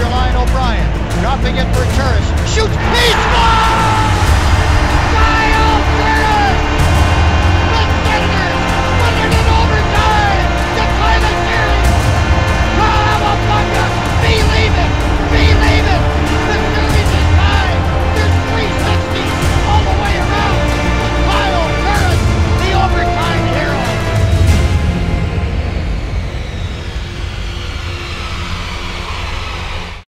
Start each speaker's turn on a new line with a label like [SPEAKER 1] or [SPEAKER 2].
[SPEAKER 1] Ryan O'Brien. Dropping it for Turris. Shoots. He scores!